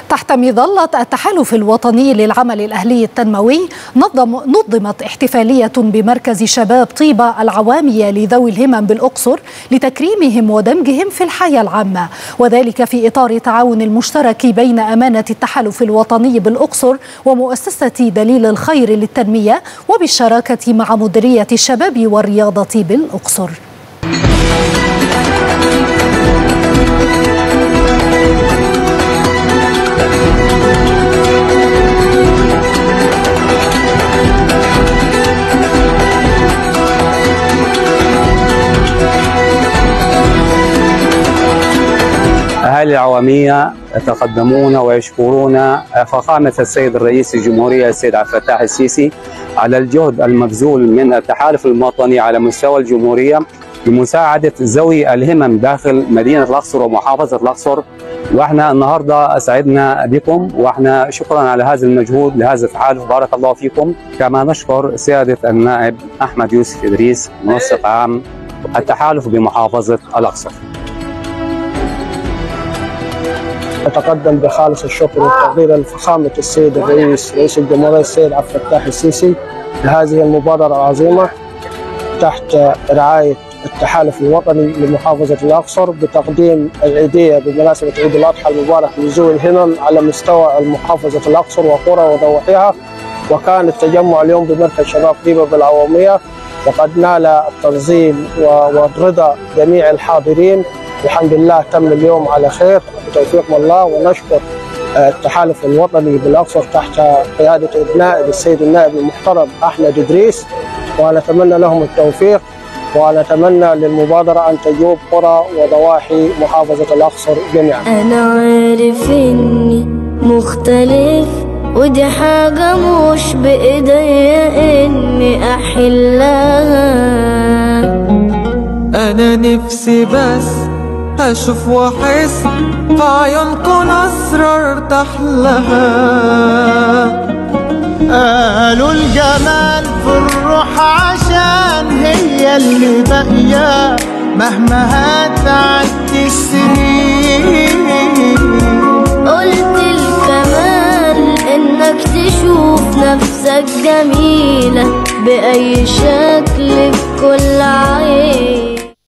تحت مظلة التحالف الوطني للعمل الأهلي التنموي نظمت احتفالية بمركز شباب طيبة العوامية لذوي الهمم بالأقصر لتكريمهم ودمجهم في الحياة العامة، وذلك في إطار التعاون المشترك بين أمانة التحالف الوطني بالأقصر ومؤسسة دليل الخير للتنمية وبالشراكة مع مديرية الشباب والرياضة بالأقصر. أهالي العوامية يتقدمون ويشكرون فخامة السيد الرئيس الجمهورية السيد عبد الفتاح السيسي على الجهد المبذول من التحالف الوطني على مستوى الجمهورية لمساعدة ذوي الهمم داخل مدينة الأقصر ومحافظة الأقصر. واحنا النهارده سعدنا بكم، واحنا شكرا على هذا المجهود لهذا التحالف، بارك الله فيكم. كما نشكر سيادة النائب أحمد يوسف إدريس منسق عام التحالف بمحافظة الأقصر. أتقدم بخالص الشكر والتقدير لفخامة السيد الرئيس رئيس الجمهورية السيد عبد الفتاح السيسي لهذه المبادرة العظيمة تحت رعاية التحالف الوطني لمحافظة الأقصر بتقديم العيدية بمناسبة عيد الأضحى المبارك لذوي الهمم على مستوى محافظة الأقصر وقرى وضواحيها. وكان التجمع اليوم بمركز شباب طيبة بالعوامية، وقد نال التنظيم ورضا جميع الحاضرين. الحمد لله تم اليوم على خير بتوفيق من الله، ونشكر التحالف الوطني بالأقصر تحت قيادة النائب السيد النائب المحترم أحمد إدريس، ونتمنى لهم التوفيق، ونتمنى للمبادرة أن تجوب قرى وضواحي محافظة الأقصر جميعا. أنا عارف إني مختلف، ودي حاجة مش بإيديا إني أحلها. أنا نفسي بس أشوف وأحس في عيونكم أسرار تحلها. قالوا الجمال في الروح عشان هي اللي باقية مهما هتعدي السنين. قلت الكمال إنك تشوف نفسك جميلة بأي شكل